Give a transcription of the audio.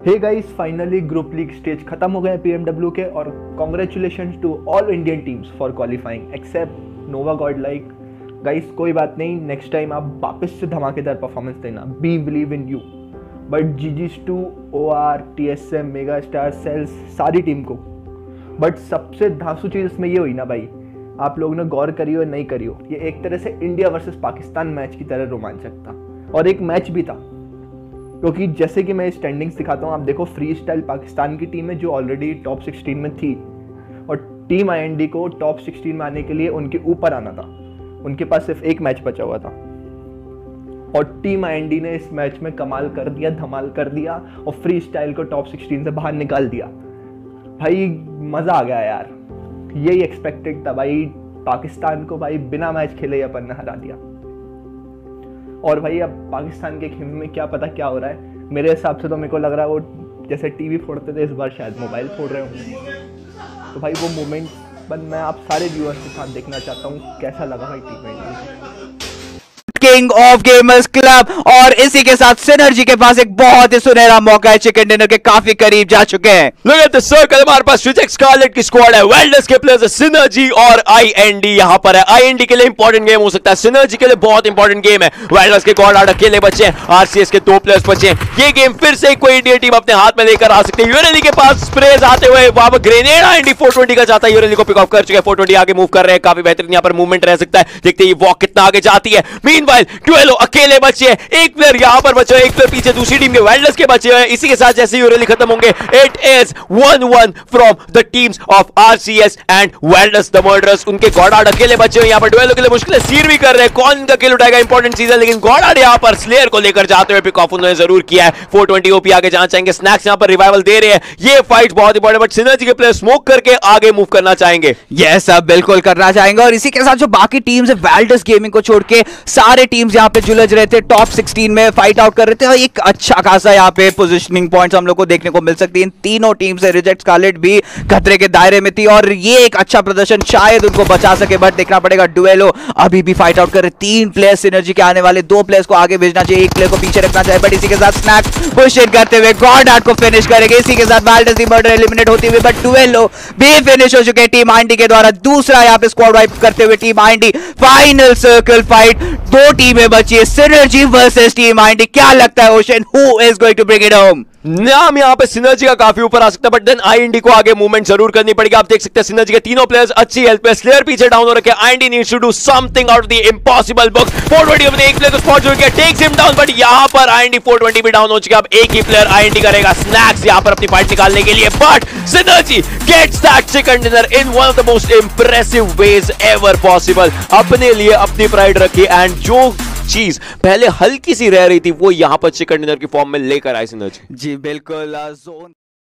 हे guys, finally group league stage खत्म हो गया पीएमडब्ल्यू के और congratulation to all Indian teams for qualifying except Nova Godlike. Guys कोई बात नहीं, नेक्स्ट टाइम आप वापस से धमाकेदार परफॉर्मेंस देना, be believe in you. But GG2, OR, TSM, mega star, cells, सारी टीम को। बट सबसे धांसू चीज़ इसमें ये हुई ना भाई, आप लोगों ने गौर करी हो नहीं करी हो, ये एक तरह से इंडिया वर्सेस पाकिस्तान मैच की तरह रोमांचक था और एक मैच भी था। क्योंकि जैसे कि मैं स्टैंडिंग्स दिखाता हूँ, आप देखो फ्री स्टाइल पाकिस्तान की टीम है जो ऑलरेडी टॉप 16 में थी और टीम IND को टॉप 16 में आने के लिए उनके ऊपर आना था। उनके पास सिर्फ एक मैच बचा हुआ था और टीम IND ने इस मैच में कमाल कर दिया, धमाल कर दिया और फ्री स्टाइल को टॉप 16 से बाहर निकाल दिया। भाई मज़ा आ गया यार, यही एक्सपेक्टेड था भाई। पाकिस्तान को भाई बिना मैच खेले अपन ने हरा दिया। और भाई अब पाकिस्तान के खेल में क्या पता क्या हो रहा है। मेरे हिसाब से तो मेरे को लग रहा है वो जैसे टीवी फोड़ते थे, इस बार शायद मोबाइल फोड़ रहे होंगे। तो भाई वो मोमेंट मैं आप सारे व्यूअर्स के साथ देखना चाहता हूँ, कैसा लगा भाई team India. King of gamers club. और इसी के साथ सिनर्जी के पास एक बहुत ही सुनहरा मौका है, चिकन डिनर के काफी करीब जा चुके हैं। Look at the circle, हमारे पास रिजेक्ट स्कारलेट की स्क्वाड है, वेल्डस के प्लेयर्स सिनर्जी और IND यहां पर है। IND के लिए इंपॉर्टेंट गेम हो सकता है, सिनर्जी के लिए बहुत इंपॉर्टेंट गेम है। वेल्डस के गॉड आर्ट अकेले बचे हैं, RCS के 2 प्लेयर्स बचे हैं। ये गेम फिर से कोई इंडिया टीम अपने हाथ में लेकर आ सकती है। यूरेली के पास स्प्रेज आते हुए वहां पर ग्रेनेड IND 420 का जाता है, यूरेली को पिक ऑफ कर चुके हैं। 420 आगे मूव कर रहे हैं, काफी बेहतरीन यहां पर मूवमेंट रह सकता है। देखते हैं वॉक कितना आगे जाती है। मीनवाइल डुएलो अकेले बचे हैं, एक प्लेयर यहां पर बचे हैं, एक प्लेयर पीछे दूसरी टीम के वेल्डस के बचे हैं। इसी के साथ जैसे यूरेली खत्म होंगे, it is 1-1 from the teams of RCS and Velds the murderers. उनके गॉडार्ड अकेले बचे हैं, यहां पर डुएलो के लिए मुश्किल सीर भी कर रहे हैं, कौन इनका किल उठाएगा इंपॉर्टेंट चीज है। लेकिन गॉडार्ड यहां पर स्लेयर को लेकर जाते हुए पिक ऑफ उन्होंने जरूर किया है। 420 OP आगे जाना चाहेंगे, स्नैक्स यहां पर रिवाइवल दे रहे हैं। ये फाइट बहुत इंपॉर्टेंट, बट सिनर्जी के प्लेयर स्मोक करके आगे मूव करना चाहेंगे। यस सब बिल्कुल करना चाहेंगे। और इसी के साथ जो बाकी टीम्स है, वेल्डस गेमिंग को छोड़ के सारे टीम्स यहां पे जुलझ रहे थे, टॉप 16 में फाइट आउट कर रहे थे और एक अच्छा खासा यहाँ पे पोजीशनिंग पॉइंट्स हम लोग को देखने को मिल सकती है। इन तीनों टीम से रिजेक्ट स्कारलेट भी खतरे के दायरे में थी और ये एक अच्छा प्रदर्शन शायद उनको बचा सके, बट देखना पड़ेगा। डुएलो अभी भी फाइट आउट कर रहे, 3 प्लेयर्स सिनर्जी के आने वाले, 2 प्लेयर्स को आगे भेजना चाहिए, 1 प्लेयर को पीछे रखना चाहिए। बट इसी के साथ स्नैक पुश इन करते हुए गॉड आर्ट को फिनिश करेंगे। इसी के साथ वेल्डस दी मर्डर एलिमिनेट होती हुई, बट डुएलो भी फिनिश हो चुके हैं टीम IND के द्वारा। दूसरा यहाँ पे स्क्वाड वाइप करते हुए team IND। Final circle fight, 2 टीमें बची है, सिनर्जी वर्सेस टीम IND। क्या लगता है Ocean, who is going to bring it home? नाम यहां पे सिनर्जी का काफी ऊपर आ सकता है, बट देन IND को आगे मूवमेंट जरूर करनी पड़ेगी। आप देख सकते हैं सिनर्जी के तीनों प्लेयर्स अच्छी हेल्थ पे, स्लेयर पीछे डाउन हो रखे हैं। IND needs to do something out of the impossible book. 420 अपने एक प्लेयर को स्पॉट जो किया, टेक्स हिम डाउन, बट यहां पर IND 420 भी डाउन हो चुका है। अब एक ही प्लेयर IND करेगा स्नैक्स यहां पर अपनी फाइट निकालने के लिए, but Synergy gets that chicken dinner in one of the most impressive ways ever possible. अपने लिए अपनी प्राइड रखी एंड जो चीज पहले हल्की सी रह रही थी वो यहां पर चिकन डिनर की फॉर्म में लेकर आए सिनर्जी। जी बिल्कुल। जोन